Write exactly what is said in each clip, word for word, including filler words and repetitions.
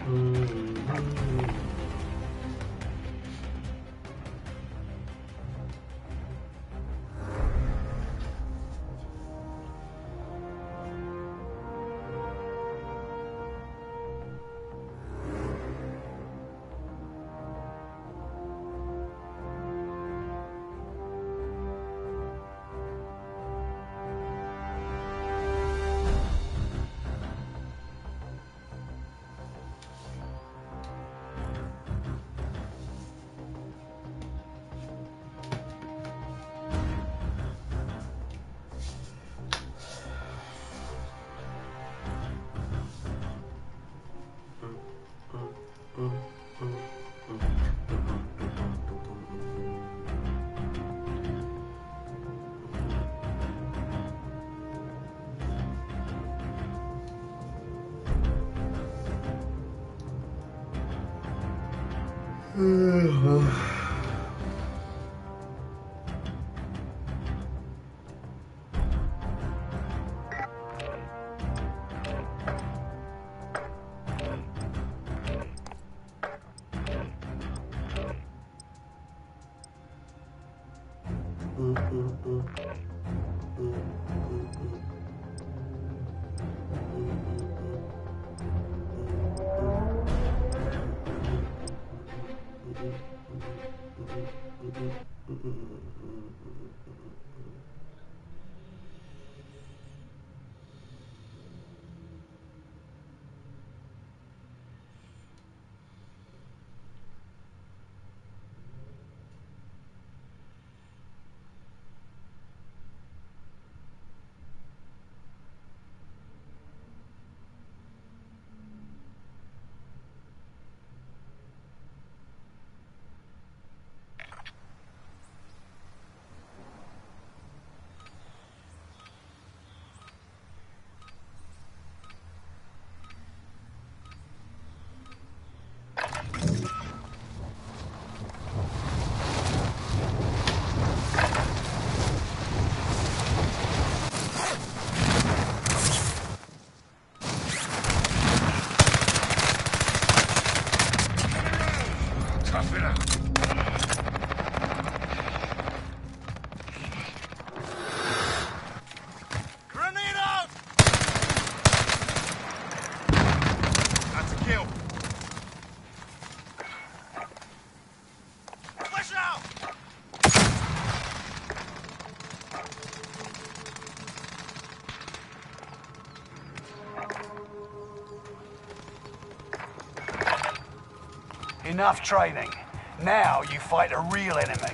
Enough training. Now you fight a real enemy.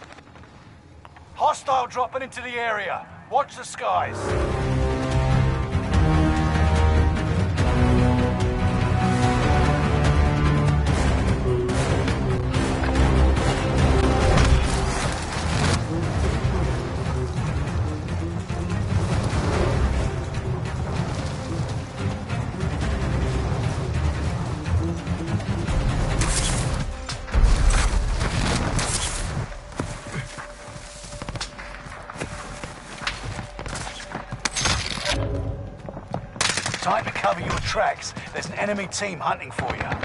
Hostile dropping into the area. Watch the skies. Time to cover your tracks. There's an enemy team hunting for you.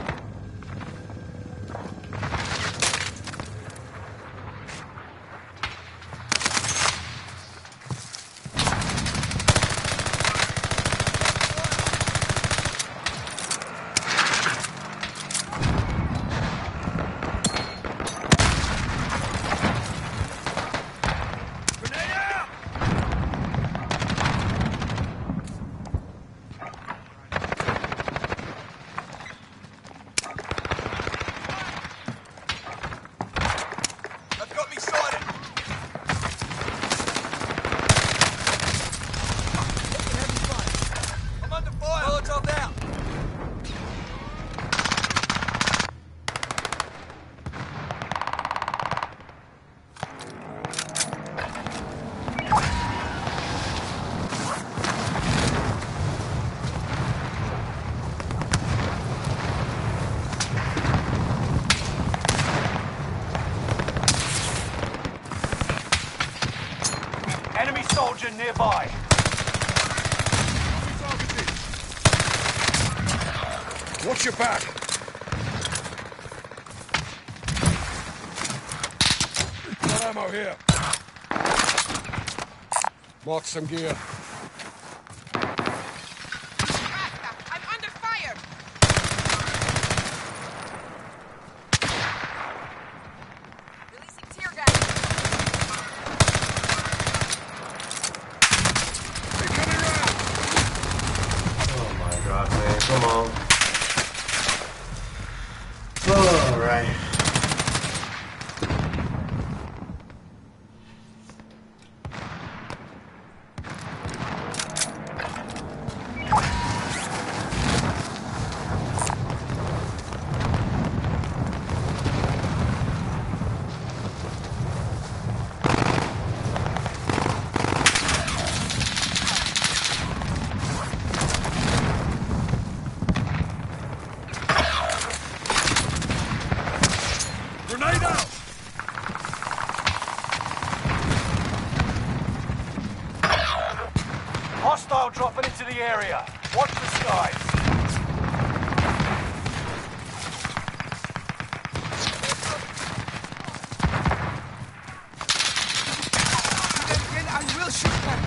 Enemy soldier nearby. Watch your back. Got ammo here. Mark some gear. I'm under fire. Releasing tear gas. They're coming around. Oh my god, man. Come on. Alright. Grenade out! Hostile dropping into the area. Watch the skies. I will shoot them.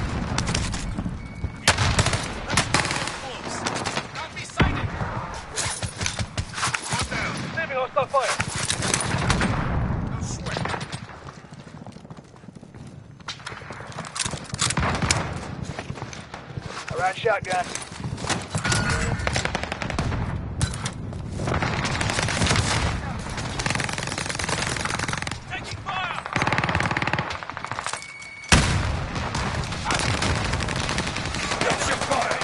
Don't be sighted. One down. Leaving hostile fire. No sweat. Around shotgun. Taking fire! Watch your fire!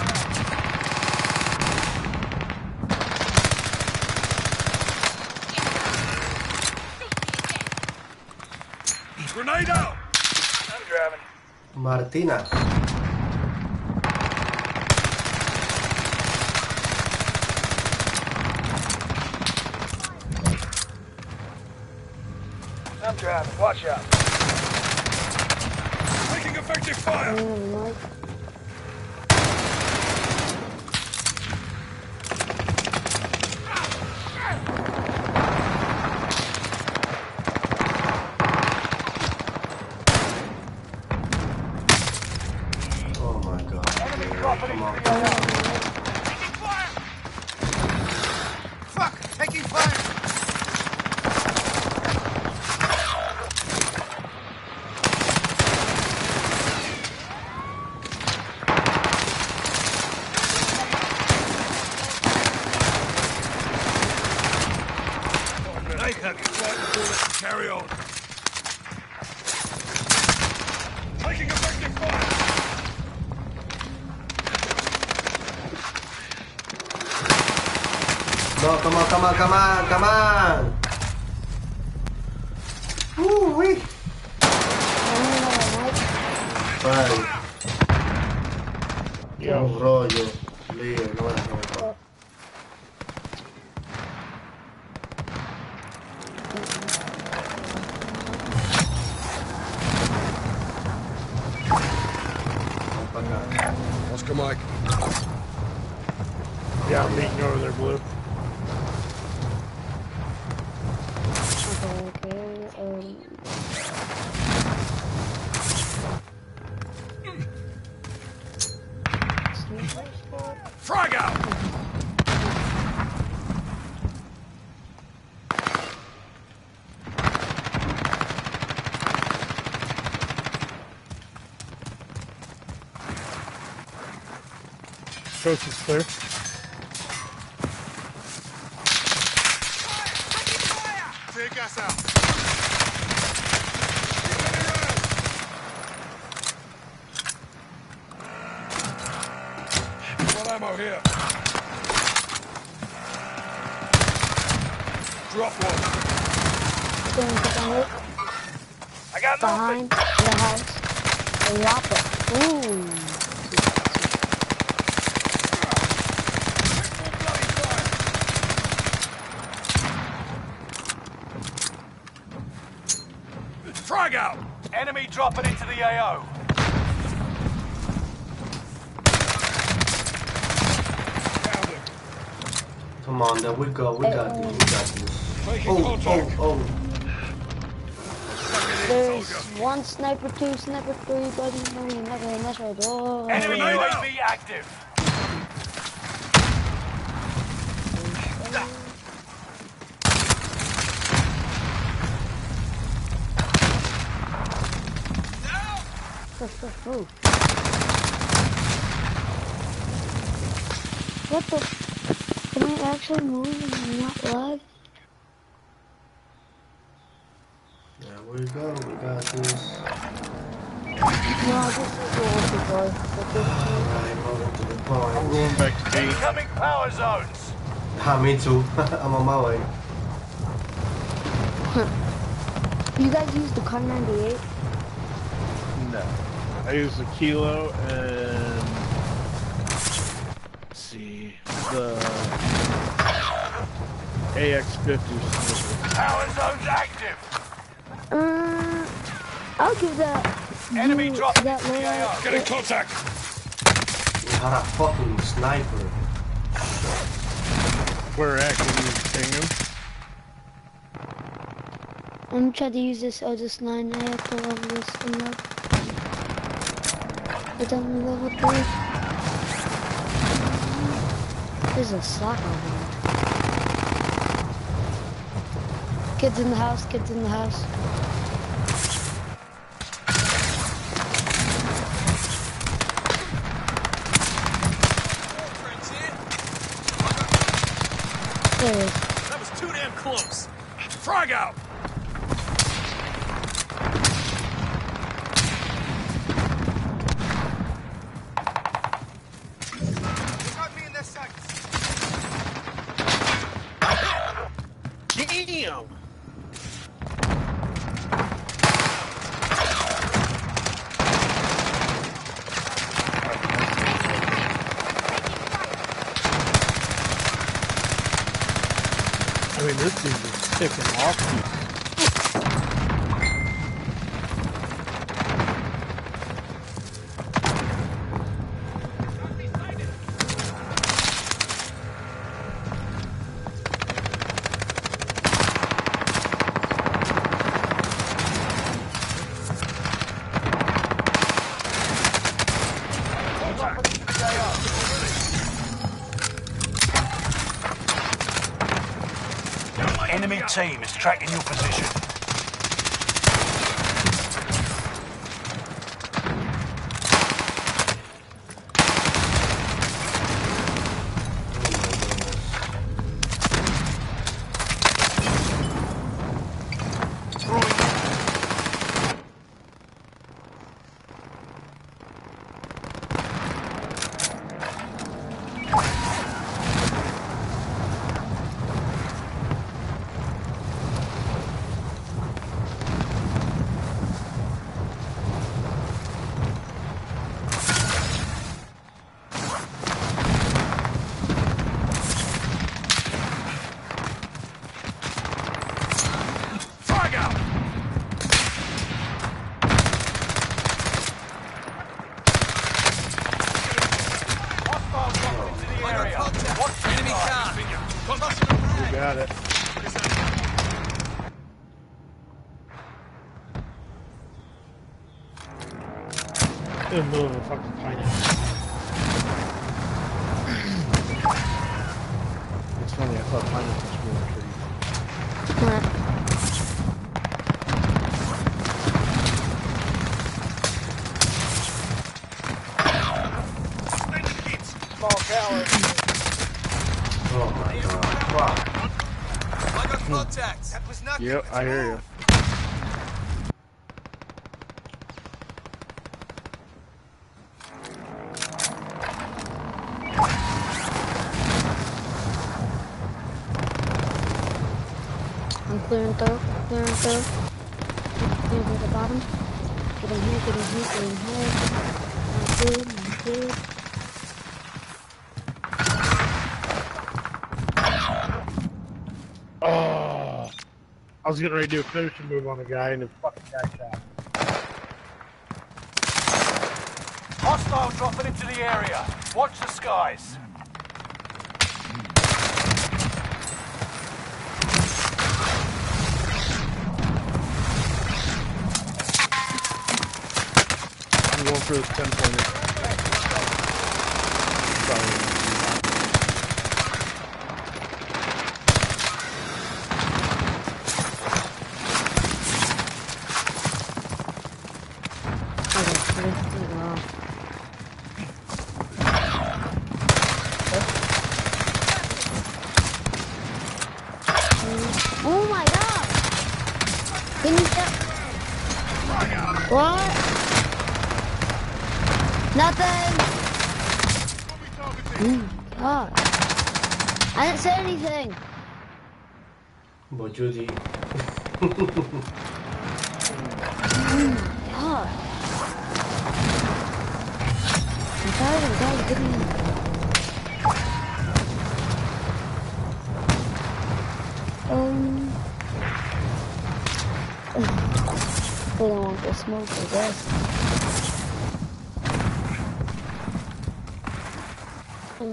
Grenade out! I'm driving. Martina. I'm driving. Watch out. Taking effective fire! Oh my god. Enemy Man. dropping Come into on. the area. Taking fire! Fuck! Taking fire! Grenade heavy. Carry on. Taking effective fire! No, come on, come on, come on, come on. Uh, wee. Vale. Un rollo. Lío, no me dejo meter. Vamos para acá. Oscar Mike. Yeah, I'm meeting you over there, Blue. Okay, um, Frag out! Coast is clear. Tear gas out. Got ammo here. Drop one. going behind, I got movement. behind the house. A whopper. Ooh. Frag out! Enemy dropping into the A O. Found him. Come on, then we go. We got this. We got this. Making Oh, contact. oh, oh. There's one sniper, two sniper, three, buddy. No, you're not gonna mess with oh. Enemy Grenade U A out. V active. Oh. What the? Can I actually move and not lag? There we go. We got this. No, this is the old boy. Alright, moving to the I'm point. going back to B. Incoming power zones. Ah, me too. I'm on my way. You guys use the Kar ninety-eight? No. I use the Kilo and let's see the A X fifty. Power zones active. Uh, I'll give that. Enemy you, dropping that into the A R. layout. Get in contact. We had a fucking sniper. Where at? Can you ping him? I'm trying to use this Otis nine. I have to level this thing up. It's on level three. There's a soccer ball. Kids in the house, kids in the house. There it is. That was too damn close. Frag out. Got me in their sights. Damn! I mean, this dude is ticking off. Enemy team is tracking your position. Frag out. Hostile dropping into the area. Watch the Enemy skies. car. You got it. In the middle of a fucking pineapple. It's funny, I thought pineapples were a tree. Alright. Oh my god. Fuck. I got contact. That was not Yep, I hear you. I'm clearing through, clearing through. Clearing to the bottom. Get in here, get in here, get in here. I'm good, I'm good. Oh, I was getting ready to do a finishing move on a guy and the fucking guy shot. Hostile dropping into the area. Watch the skies. for this ten pointer. Sorry. Oh my god! Can you stop? What? Nothing! Oh god. I didn't say anything! But Judy. Oh my god. I'm tired of guys getting me. Um, I don't want to smoke, I guess. Um,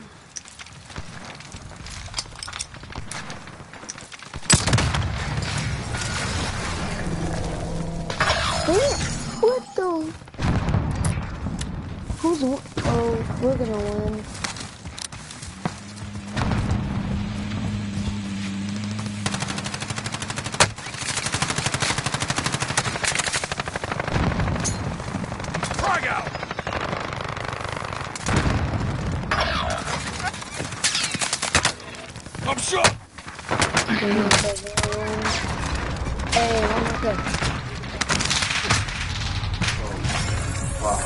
who, what the? Who's, oh, we're gonna win. Hey, I'm okay. Wow.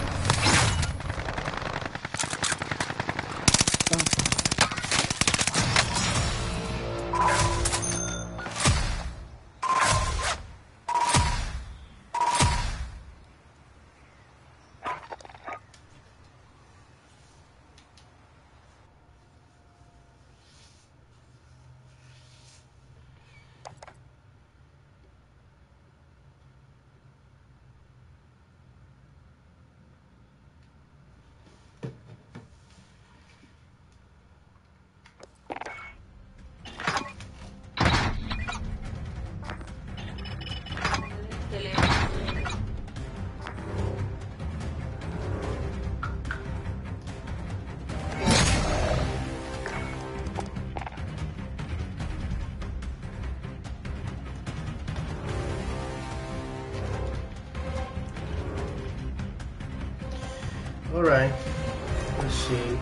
All right, let's see.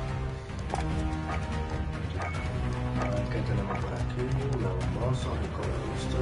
¿Qué tenemos por aquí? No, vamos a recoger esto.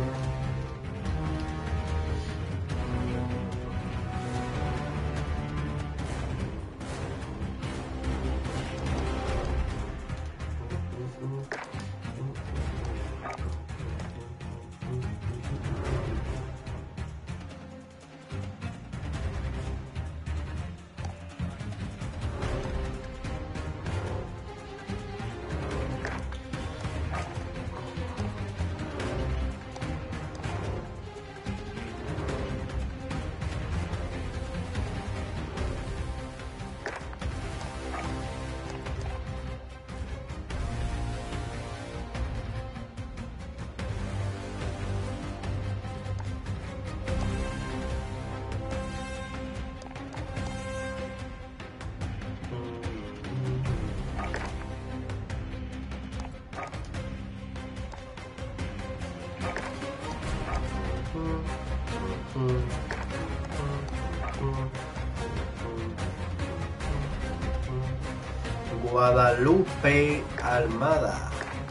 Guadalupe Almada.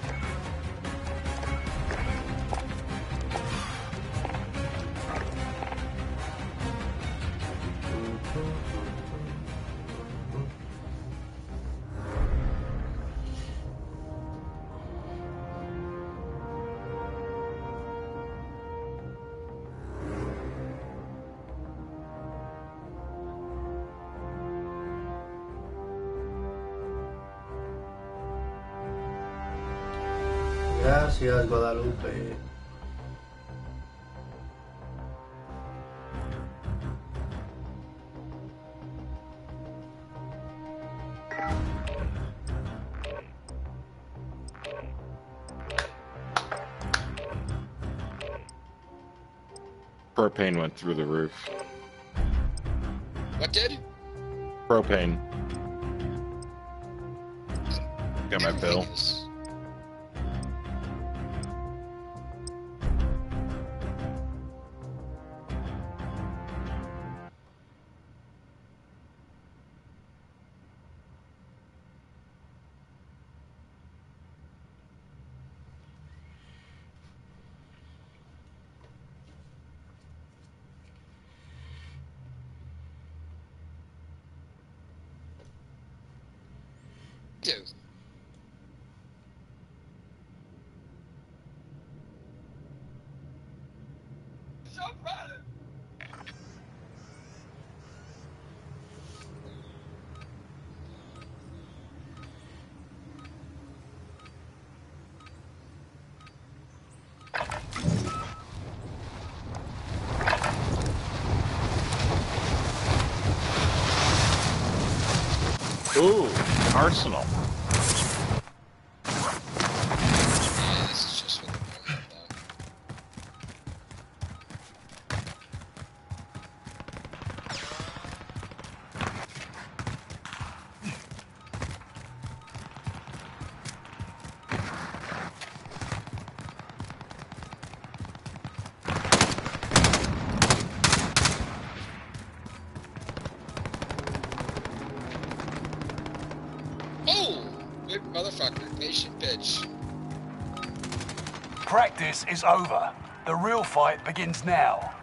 Gracias, Guadalupe. Propane went through the roof. What? extracted? Propane. Got my bill. Dude. Ooh, arsenal. Yeah, this is just what the point though. Oh! Good motherfucker. Patient bitch. Practice is over. The real fight begins now.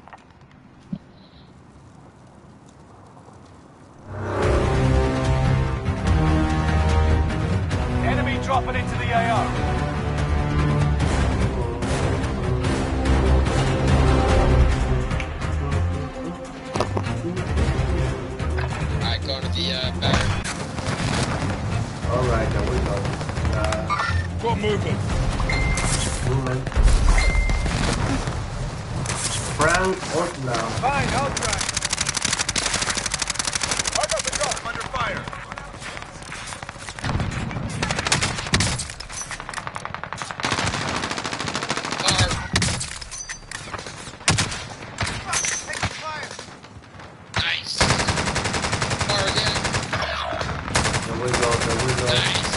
Enemy dropping into the A O. Alright, going to the uh, battery. Alright, there we go. Uh, Got movement. movement. Frank Ortlau. Fine, I'll try. I got the drop. I'm under fire. Car. Taking fire. Nice. Car again. There we go, there we go. Nice.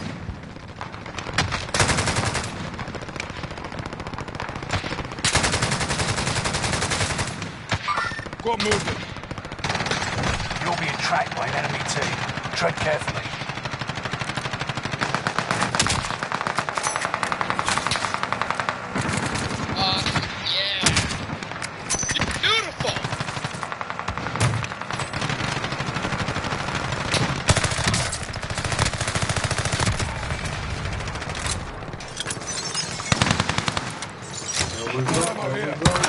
Got movement. You'll be tracked by an enemy team. Tread carefully. Awesome. Yeah. Beautiful. There we go, there we go.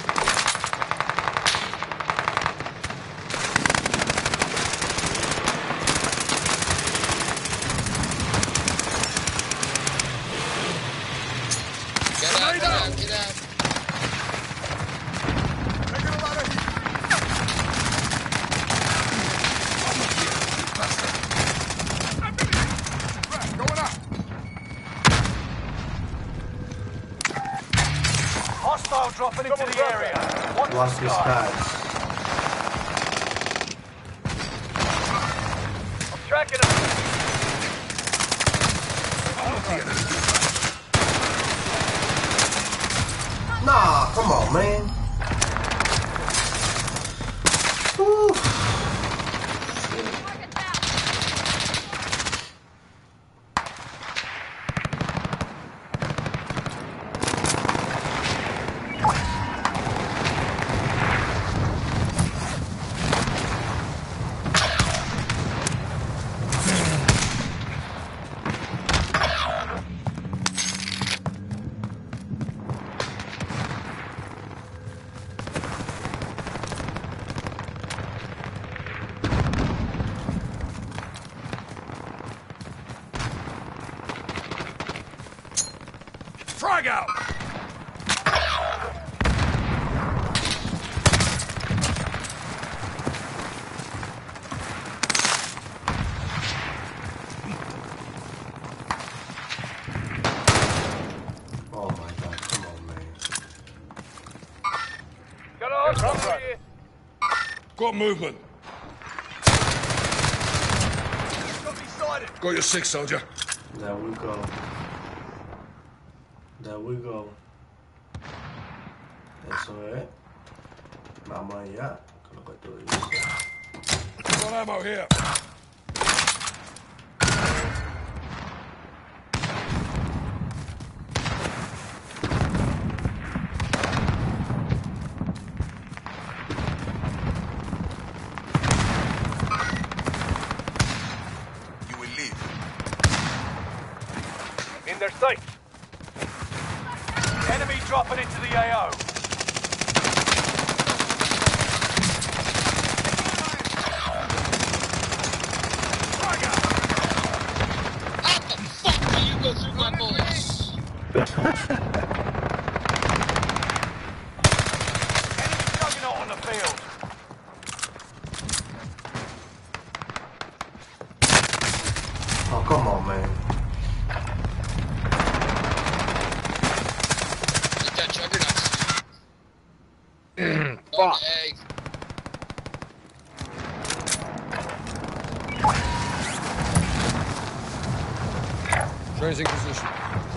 Get out, get out, get out. Taking a lot of heat. Right, going up. Hostile dropping into the area. Watch Lost the his sky. skies. I'm tracking him. Nah, come on, man. Woo. Frag out. Oh my god, come on, man. Got a hostile here. Got movement. Go your six, soldier. There we go. There we go. Eso es. Vamos allá. Con lo que tú dices. Got ammo here. You will leave. In their sight. Enemy dropping into the A O. How the fuck do you go through my bullets? Enemy juggernaut on the field. Oh, come on, man. Look at juggernauts. Fuck. Egg. Changing position.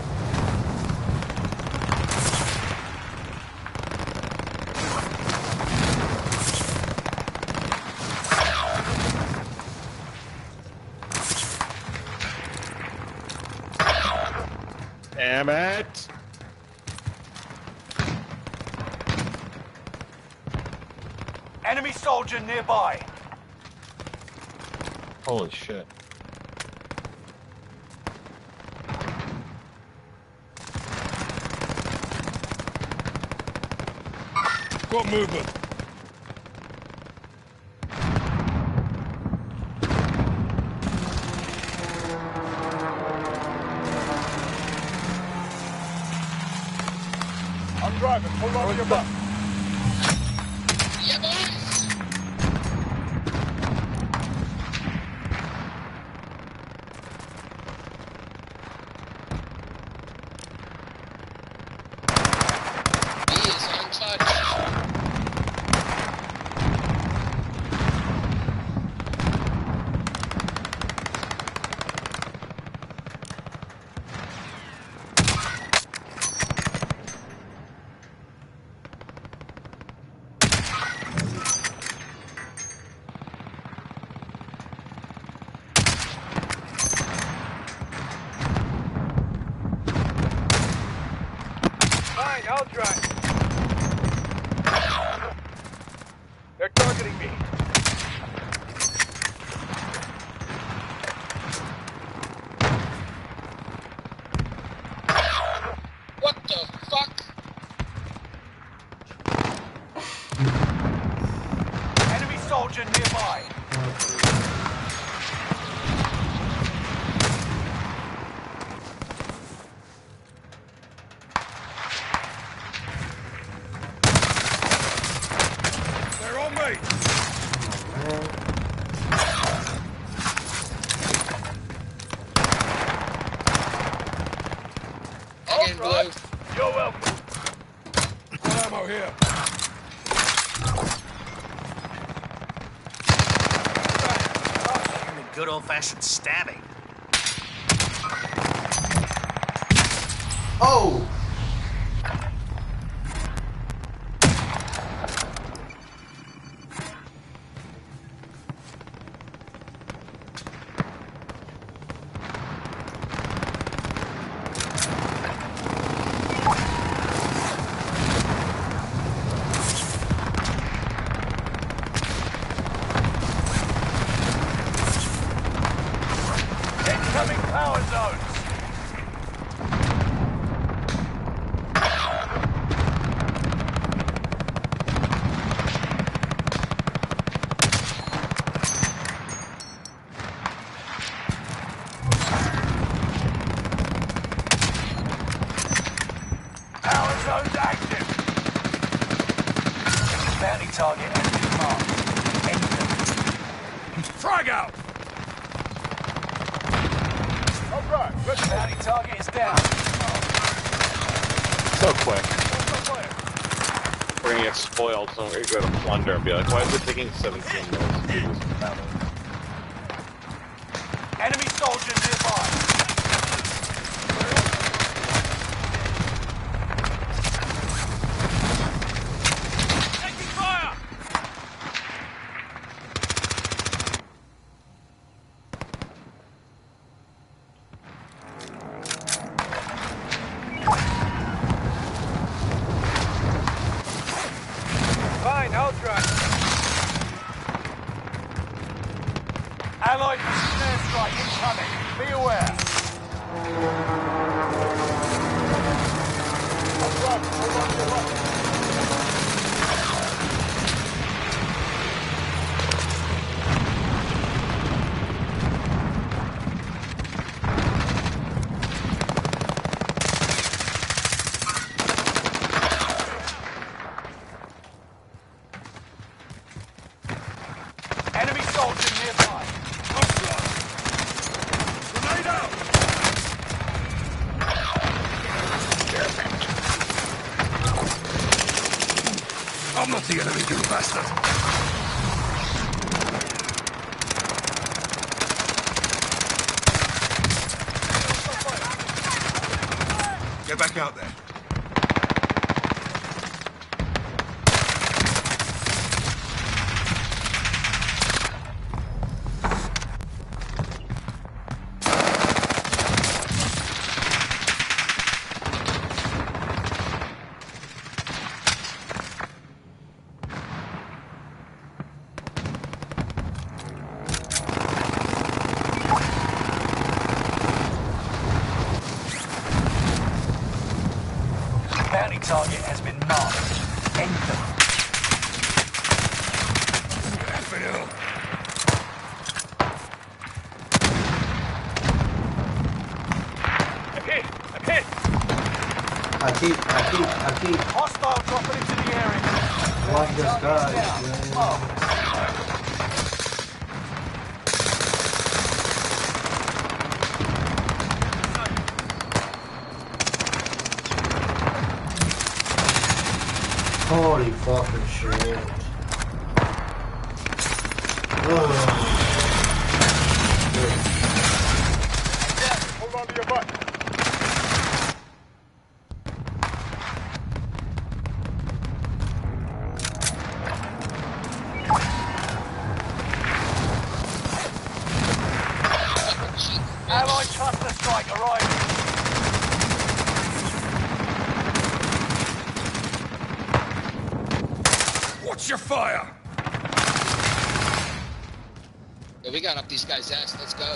Damn it! Enemy soldier nearby. Holy shit. Got movement. I'm driving. Hold on to your butt. Yeah, boys! He is untouched. Fine, I'll drive. They're targeting me. What the fuck? Enemy soldier nearby. They're on me. Again, blue. You're welcome. Got ammo here. Good old-fashioned stabbing. Oh! Incoming power zones. Power zones active. Bounty target active marked. Enter. Frag out. All right, good. Bounty target is down. So quick. We're gonna get spoiled, so we're gonna go to plunder and be like, why is it taking seventeen minutes to do this? Enemy soldiers nearby. Taking fire! Fine, I'll try. Allied precision airstrike incoming. Be aware. Enemy soldier nearby. Grenade out! I'm not the enemy, you bastard. Get back out there. Bounty target has been marked. End them. Effing hell. I'm hit! I'm hit! Aquí, aquí, aquí. Hostile dropping into the area. Watch the sky. Down. Mark. Holy fucking shit. Ugh. Hold on to your butt. Allied cluster strike arriving. Watch your fire. Yeah, we got up these guys' ass. Let's go.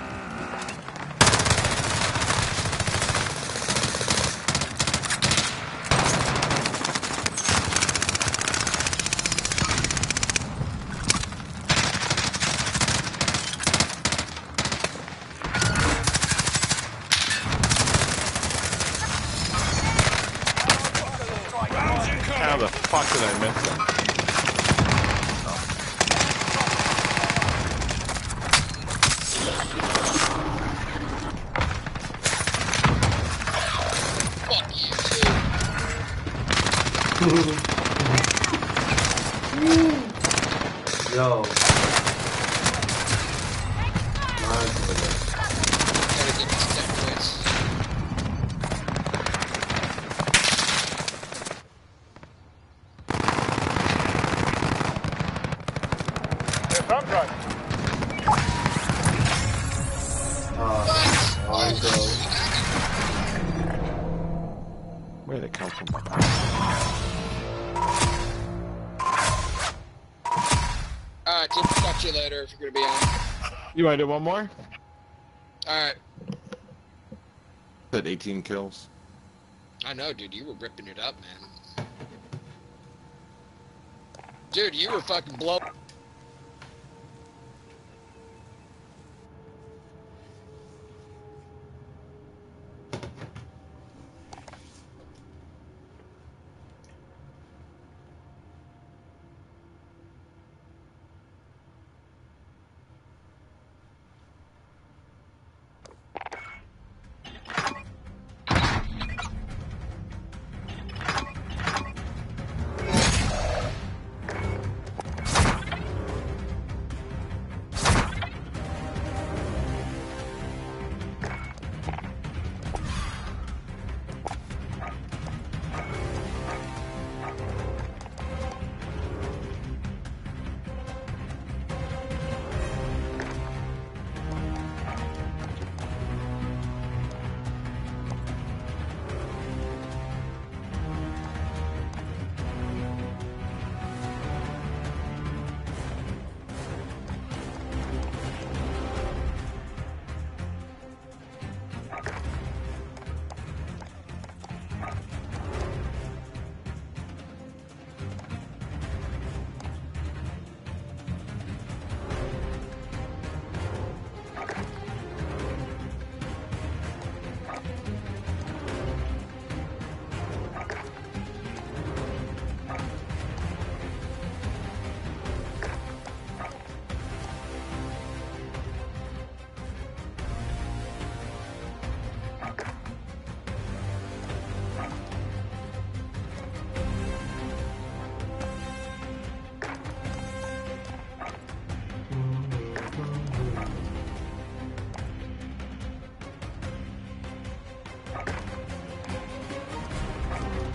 How the fuck did I miss them? Fuck you, too. Yo. My goodness. Gotta get these dead boys. Yes, I'm driving. Uh, I go. Where'd they come from? Alright, Jim, talk to you later if you're gonna be on. You want to do one more? Alright. Said eighteen kills. I know, dude, you were ripping it up, man. Dude, you were fucking blowing.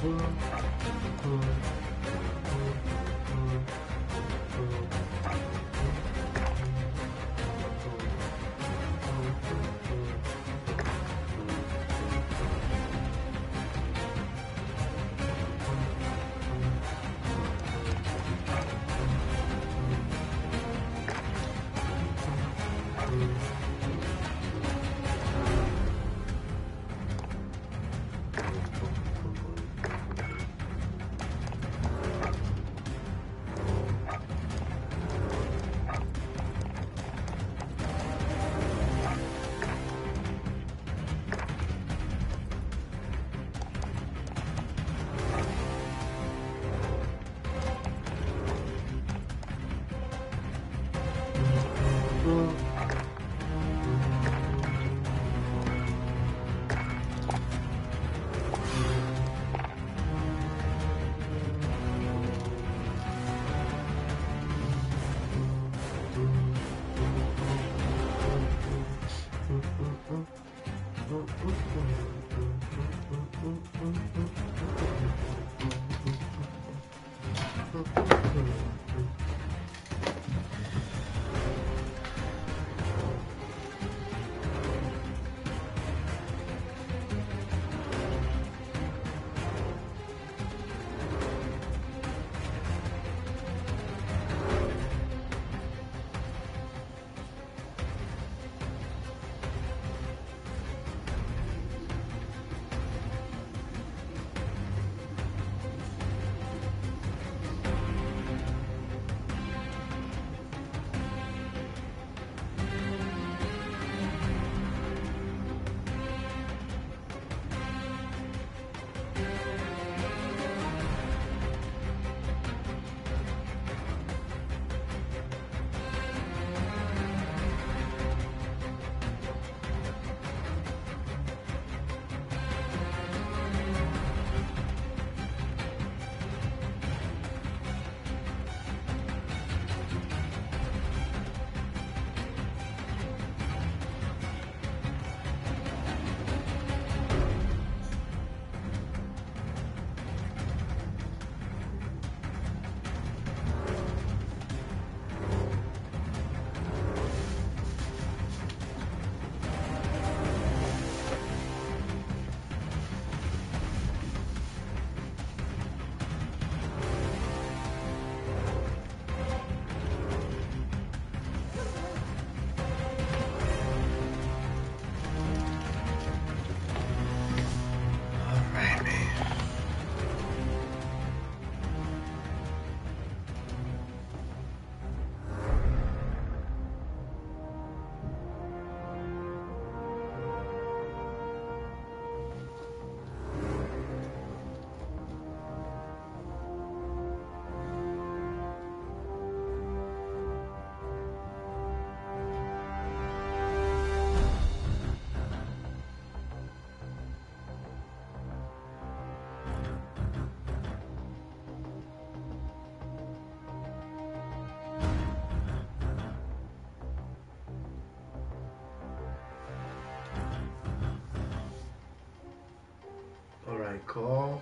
Alright, call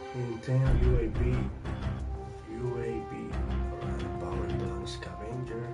intent U A B. U A B. Alright, power down scavenger.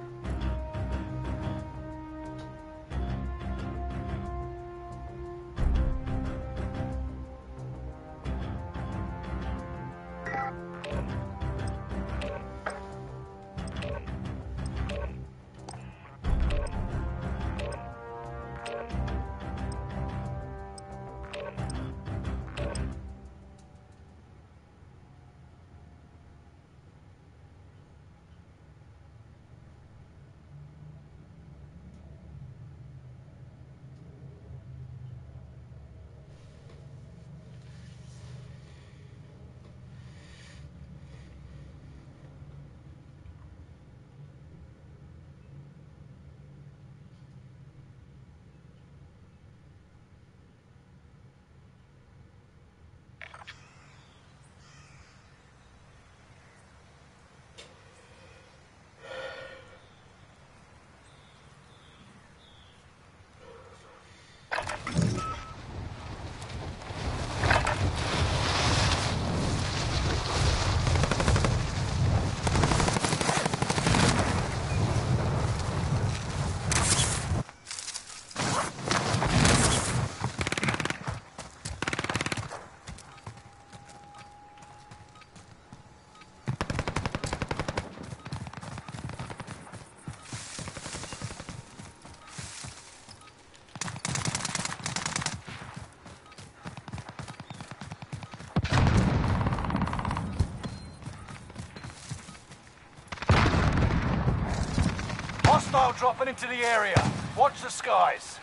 Hostile dropping into the area. Watch the skies.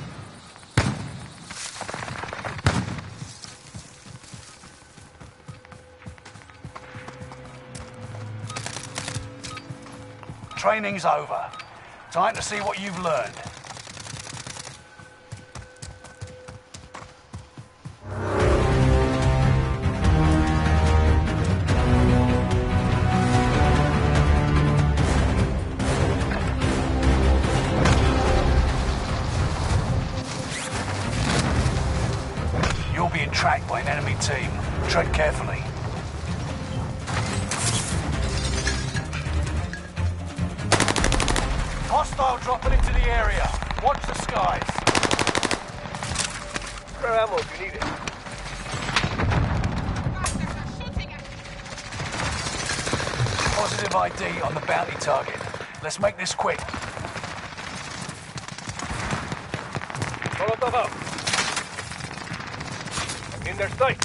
Training's over. Time to see what you've learned. You're being tracked by an enemy team. Tread carefully. Hostile dropping into the area. Watch the skies. Spare ammo if you need it. Positive I D on the bounty target. Let's make this quick. Molotov out. In their sight.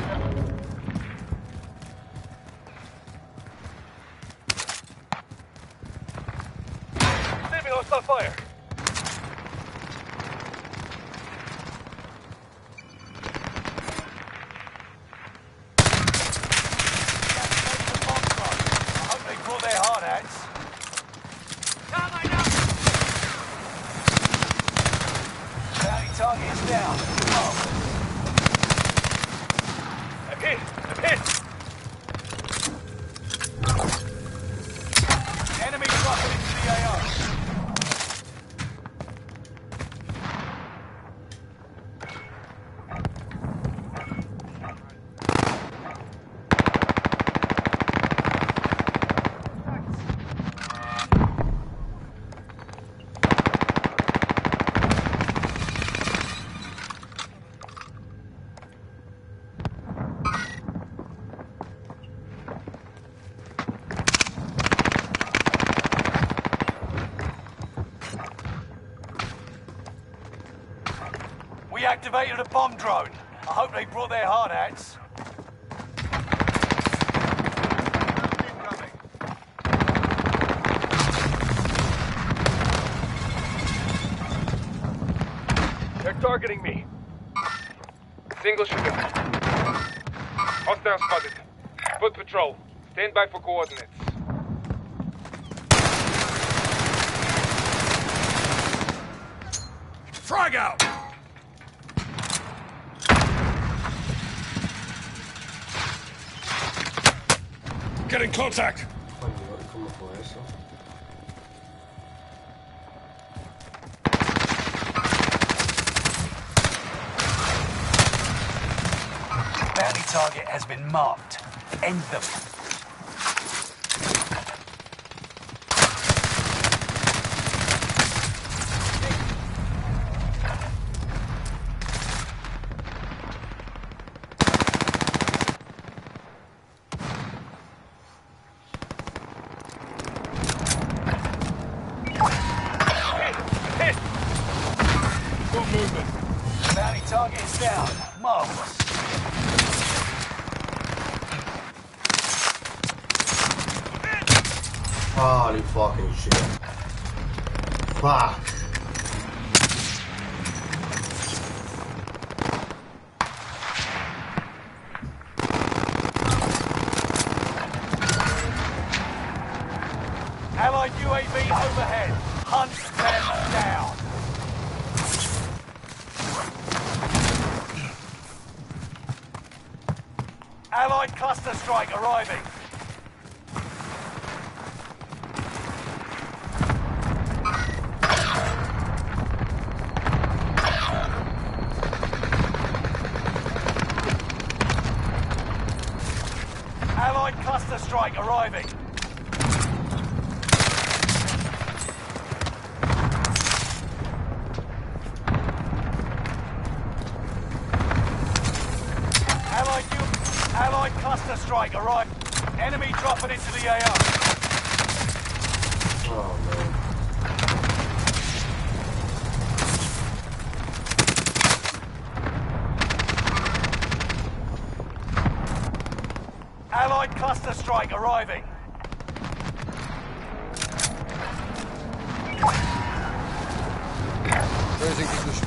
Receiving hostile fire. I hope they brought their hard hats. Bounty target is down. Oh. I'm hit. I'm hit. Enemy dropping into the A O. We activated a bomb drone. I hope they brought their hard hats. They're targeting me. Single shooter. Hostile spotted. Foot patrol. Stand by for coordinates. Frag out! Get in contact! Coño, ¿cómo fue eso? Bounty target has been marked. End them. Bounty target is down. Marvelous. Holy fucking shit. Fuck. Allied U A V overhead. Hunt them down. Allied cluster strike arriving. Allied cluster strike arriving. Allied U Allied cluster strike arrived. Enemy dropping into the A O. Oh man. Allied cluster strike arriving. Raising position.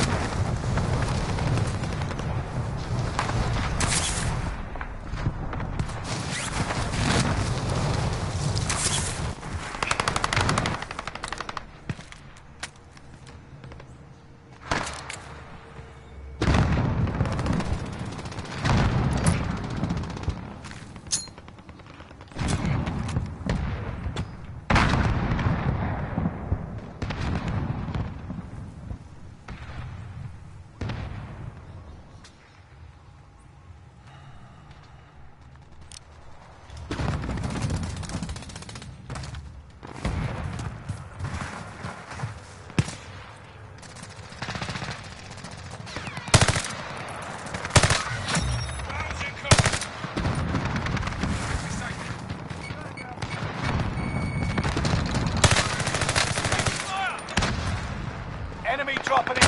Enemy dropping in.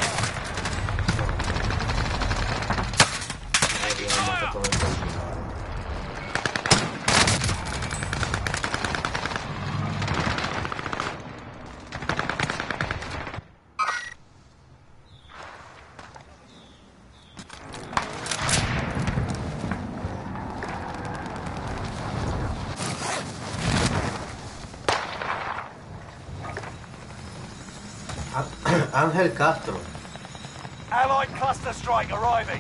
Ahí vamos a poner el Ángel Castro. Allied cluster strike arriving.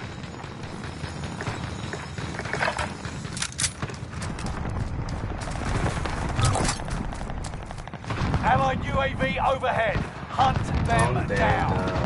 Allied U A V overhead. Hunt them Calm down. down.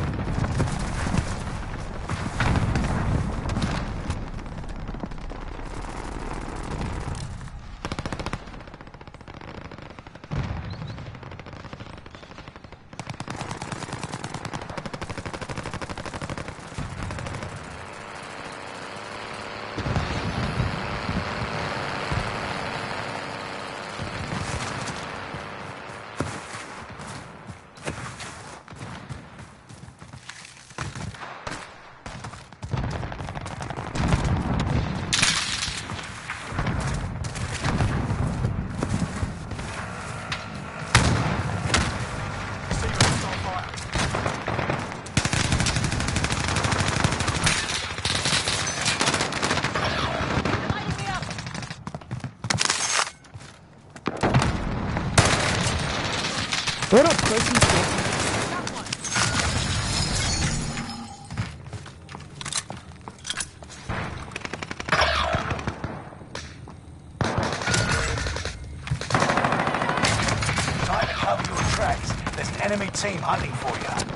What up, Clayton? Time to cover your tracks. There's an enemy team hunting for you.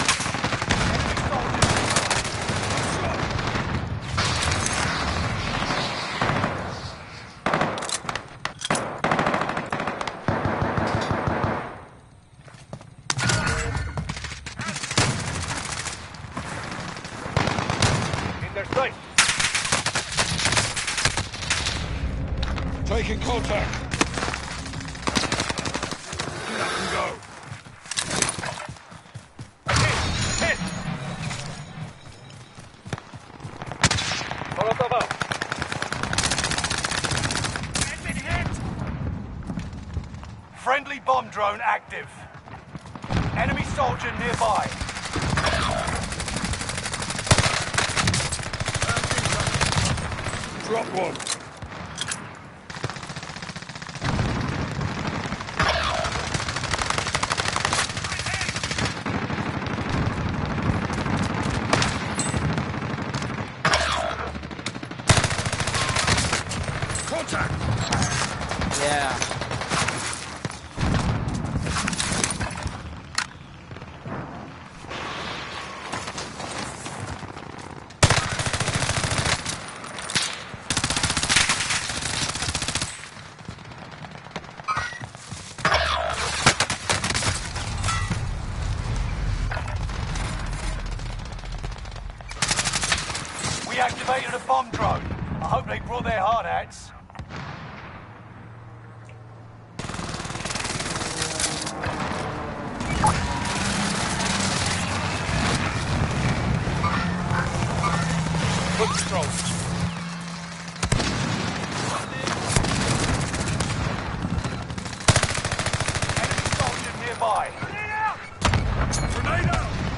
Taking contact. Up and go. Hit! Molotov out. Friendly bomb drone active. Enemy soldier nearby. Drop one. Contact. Yeah. We activated a bomb drone. I hope they brought their hard hats. Good control. Enemy soldier nearby. Grenade out.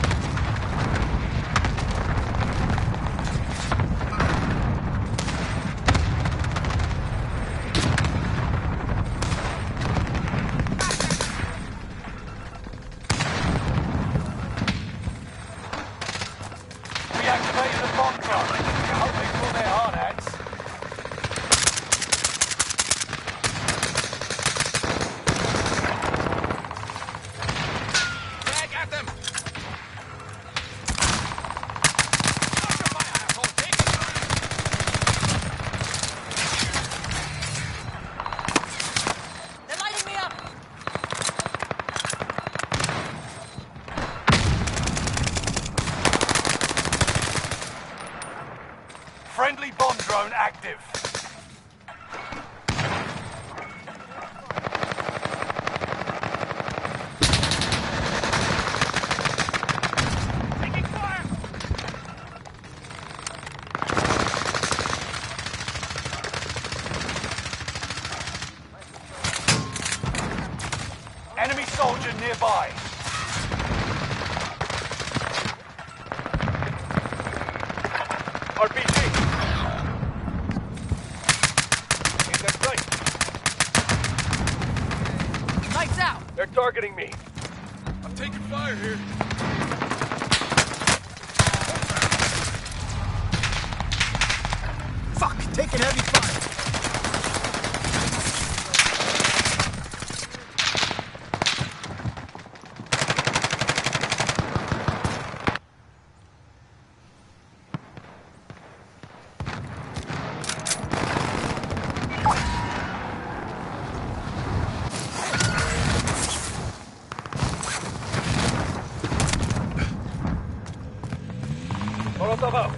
Friendly bomb drone active. Taking fire! Enemy soldier nearby. R P G! In their sight! Lights out! They're targeting me. I'm taking fire here. Fuck! Taking heavy fire! Molotov out.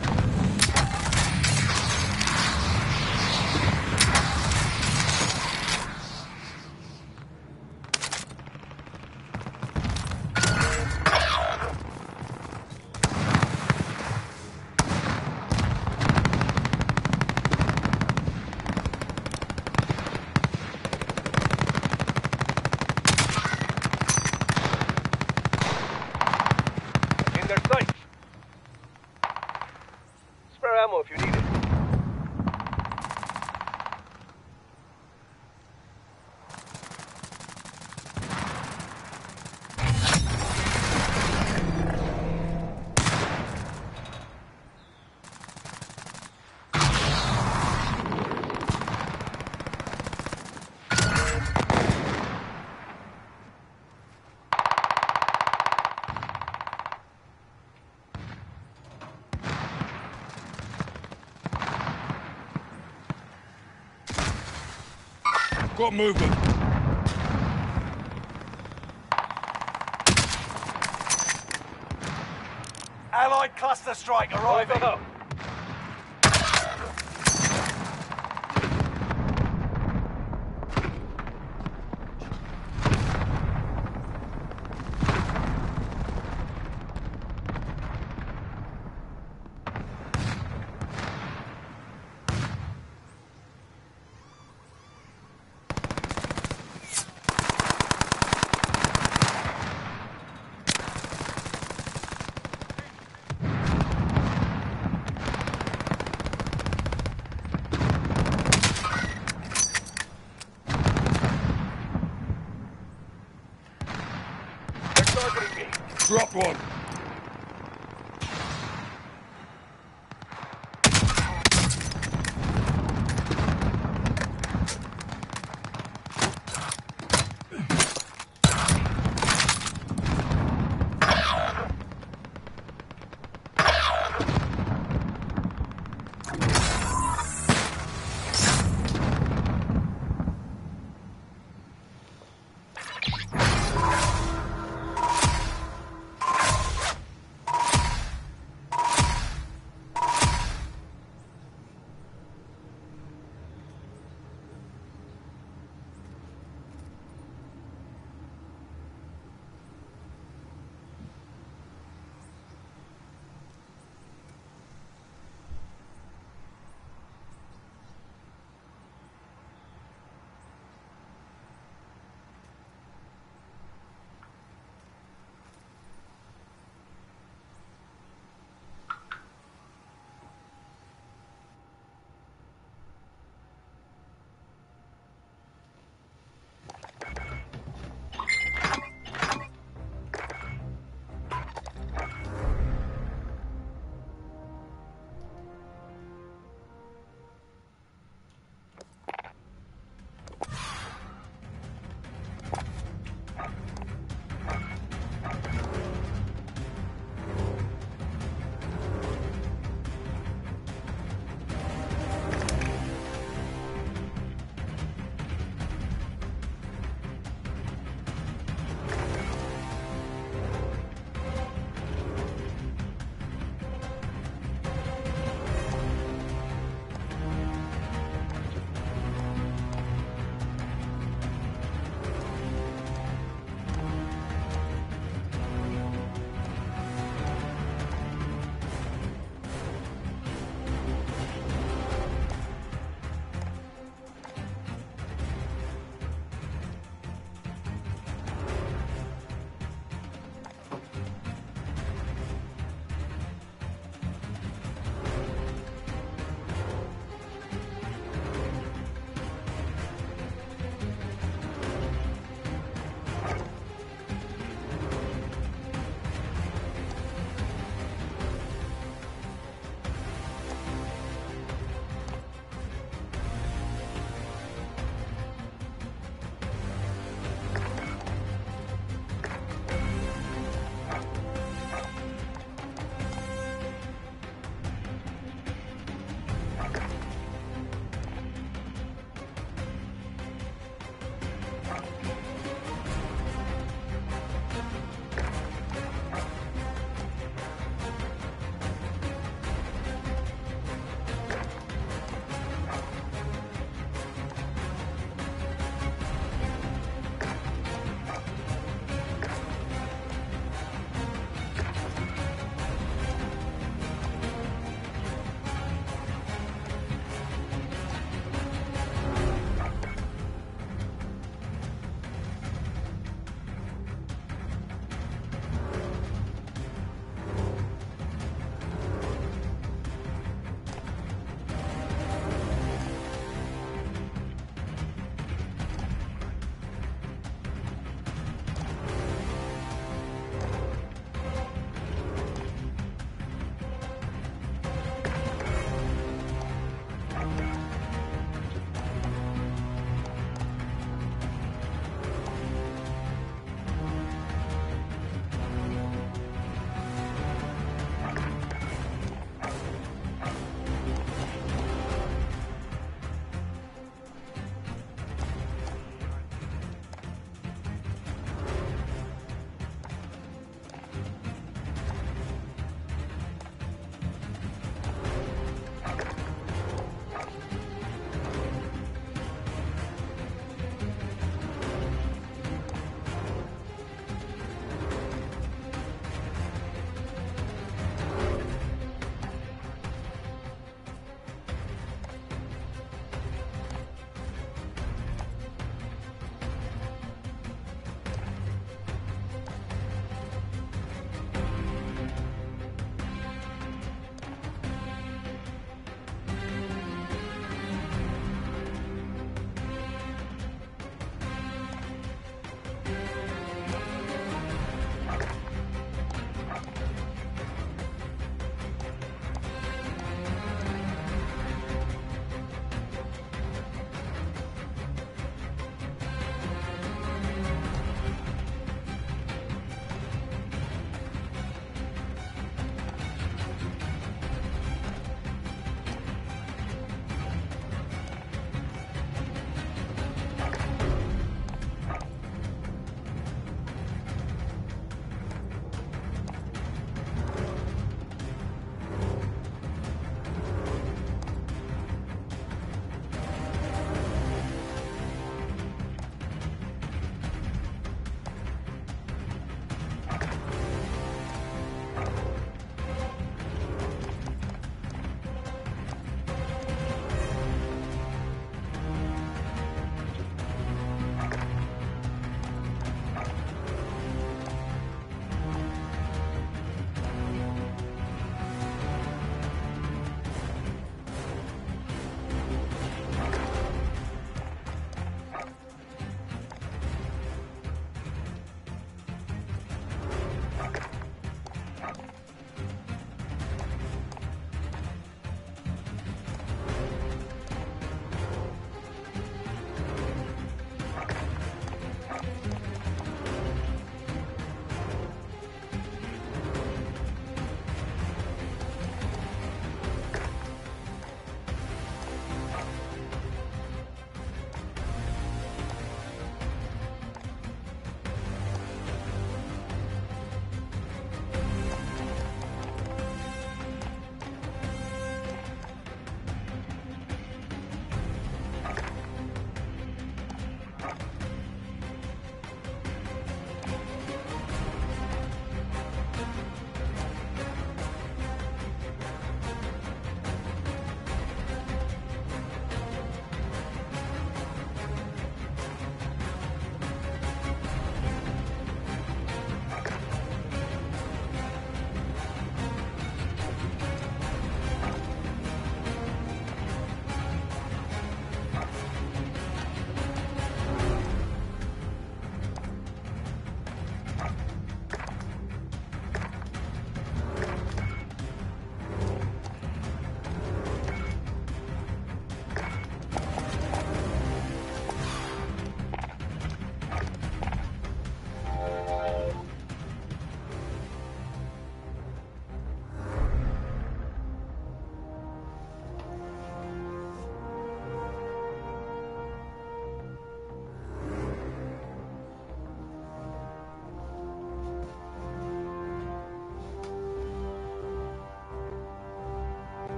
In their sight. Spare ammo if you need it. Got movement. Allied cluster strike arriving. Molotov out. They're targeting me. Drop one.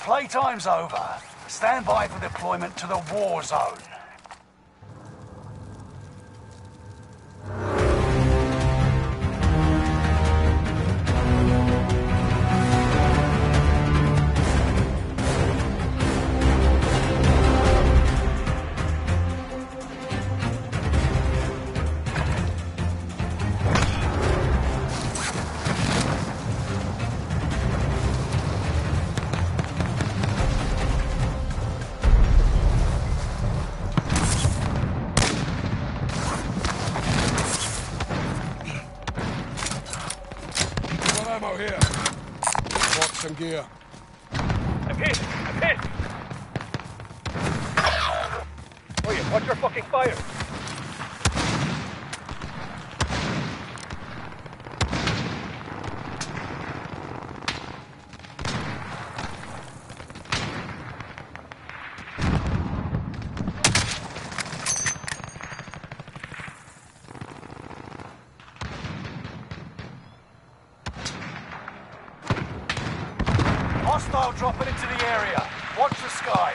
Playtime's over. Stand by for deployment to the war zone. Ammo here. Want some gear. I'm hit! I'm hit! Oh yeah, watch your fucking fire! Hostile dropping into the area. Watch the skies.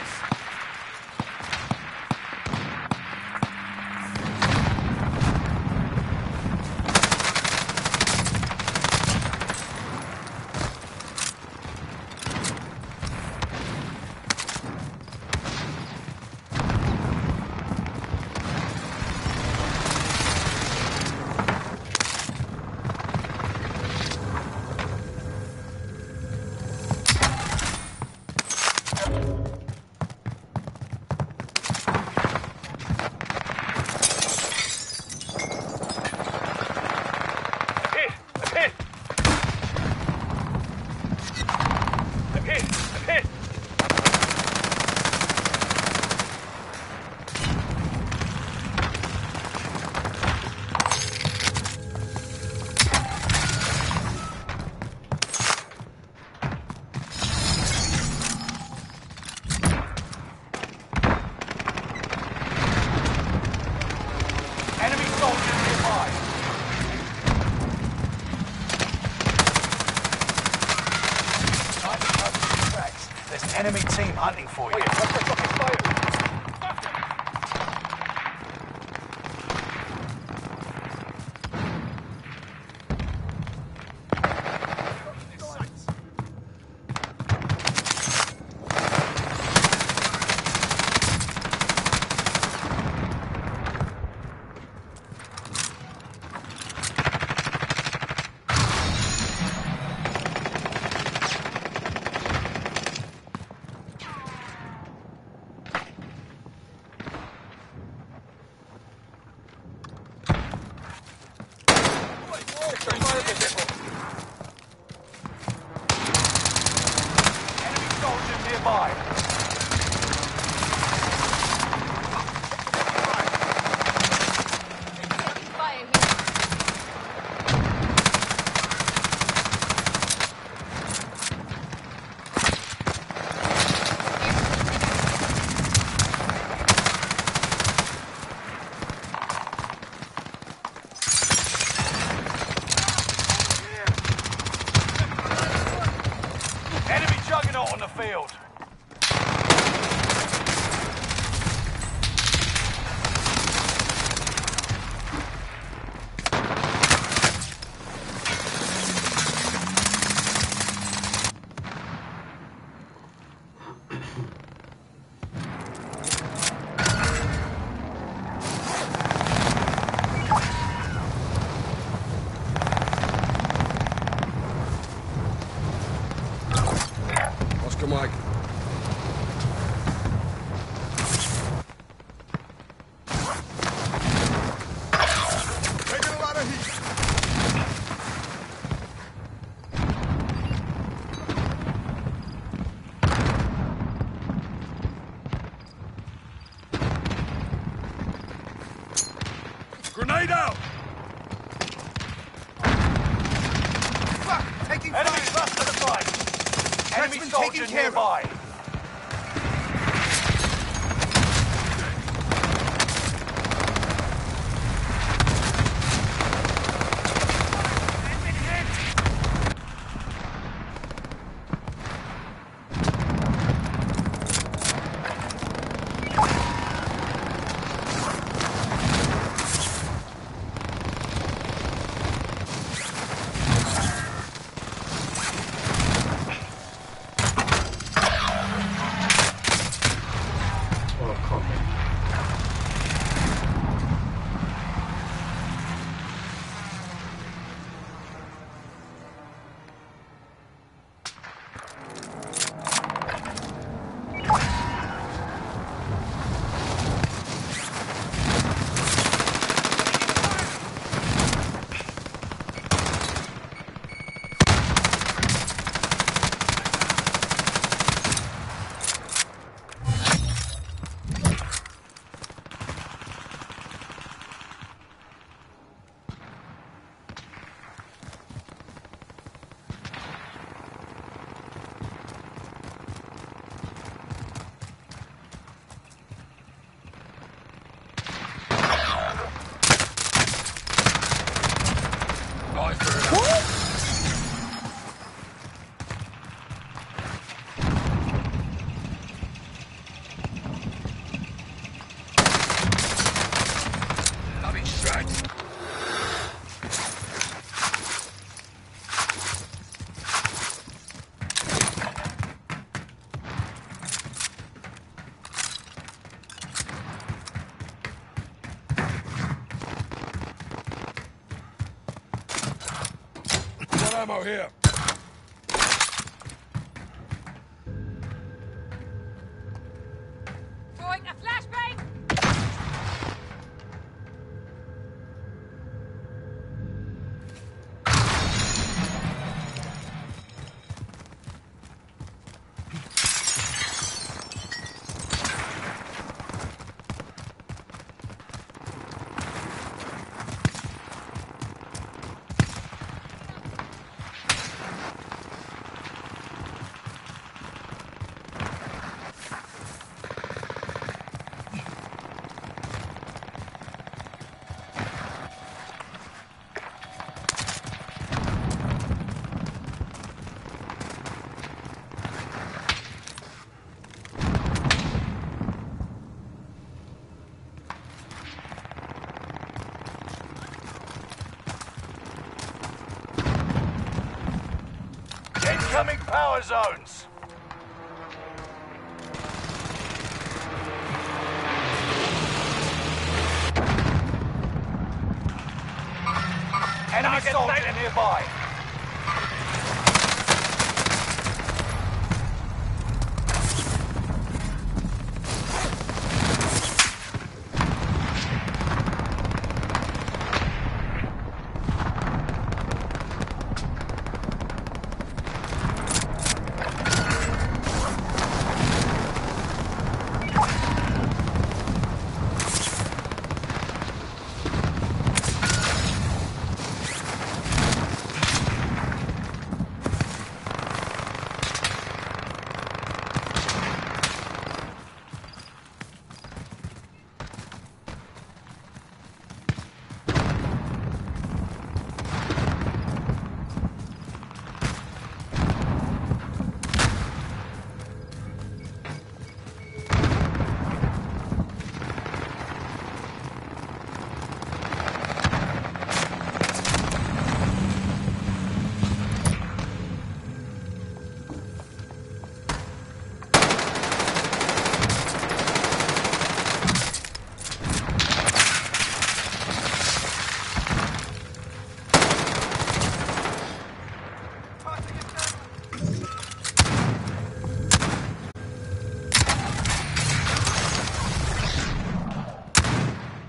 Enemy team hunting for you. Oh yeah, watch your fucking fire! Enemy soldiers nearby. Enemy juggernaut on the field. Oscar Mike. Taking a lot of heat. Grenade out! Taking Enemy fire. cluster the fight. Enemy been soldier taken care of. nearby. Right, fair enough. Bloody shit. Got ammo here. Throwing a flashbang! Incoming power zones. Enemy Target soldier sighted. nearby.